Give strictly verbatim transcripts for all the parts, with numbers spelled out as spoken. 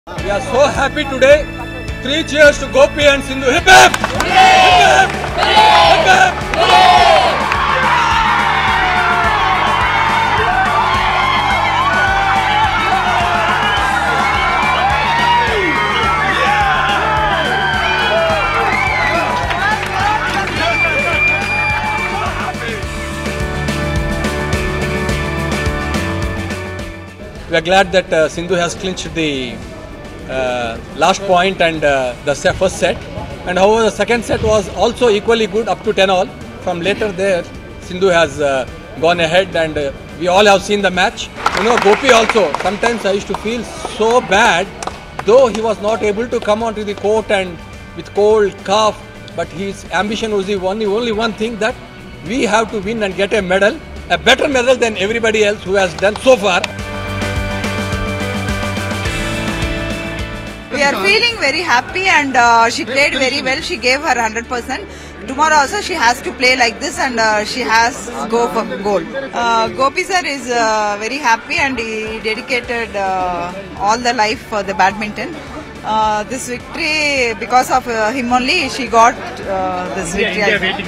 We are so happy today. Three cheers to Gopi and Sindhu. Hip hip! Hip hip! Hip hip! We are glad that uh, Sindhu has clinched the uh, last point and uh, the first set. And however, the second set was also equally good, up to ten all. From later there, Sindhu has uh, gone ahead, and uh, we all have seen the match. You know, Gopi also, sometimes I used to feel so bad, though he was not able to come onto the court and with cold, cough, but his ambition was the only, only one thing, that we have to win and get a medal, a better medal than everybody else who has done so far. We are feeling very happy, and uh, she played very well. She gave her one hundred percent. Tomorrow also she has to play like this, and uh, she has go for gold. Uh, Gopi sir is uh, very happy, and he dedicated uh, all the life for the badminton. Uh, this victory, because of uh, him only, she got uh, this victory.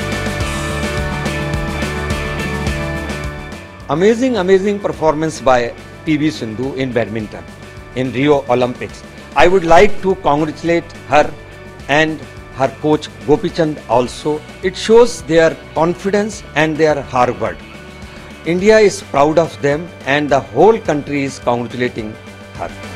Amazing, amazing performance by P V Sindhu in badminton in Rio Olympics. I would like to congratulate her and her coach Gopichand also. It shows their confidence and their hard work. India is proud of them, and the whole country is congratulating her.